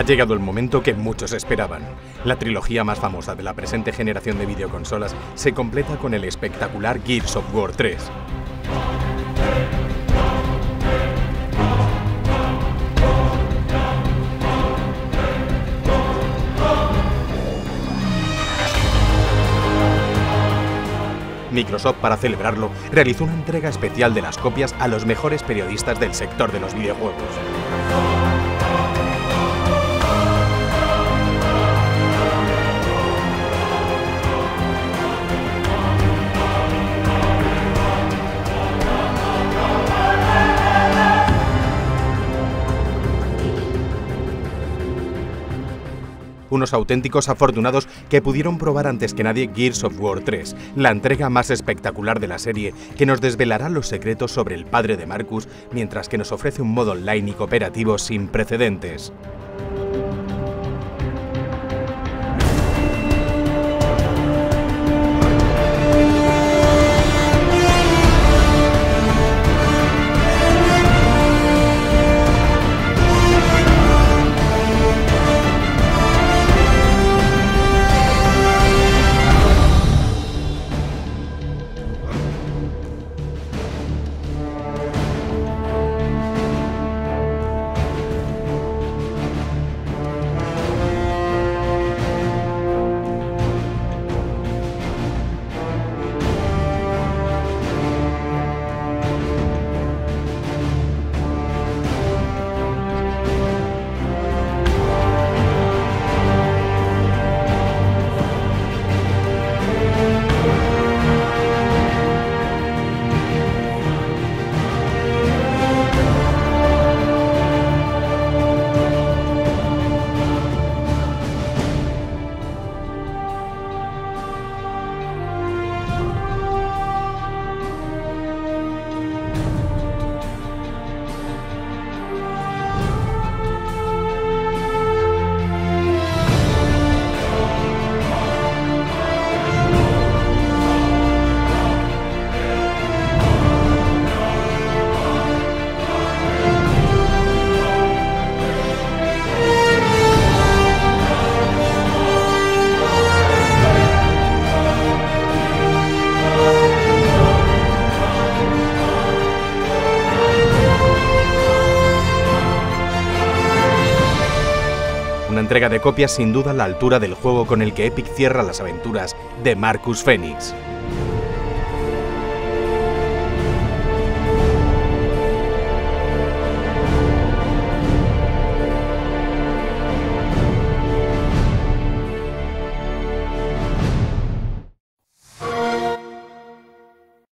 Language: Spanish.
llegado el momento que muchos esperaban. La trilogía más famosa de la presente generación de videoconsolas se completa con el espectacular Gears of War 3. Microsoft, para celebrarlo, realizó una entrega especial de las copias a los mejores periodistas del sector de los videojuegos. Unos auténticos afortunados que pudieron probar antes que nadie Gears of War 3, la entrega más espectacular de la serie, que nos desvelará los secretos sobre el padre de Marcus, mientras que nos ofrece un modo online y cooperativo sin precedentes. Una entrega de copias sin duda a la altura del juego con el que Epic cierra las aventuras de Marcus Phoenix.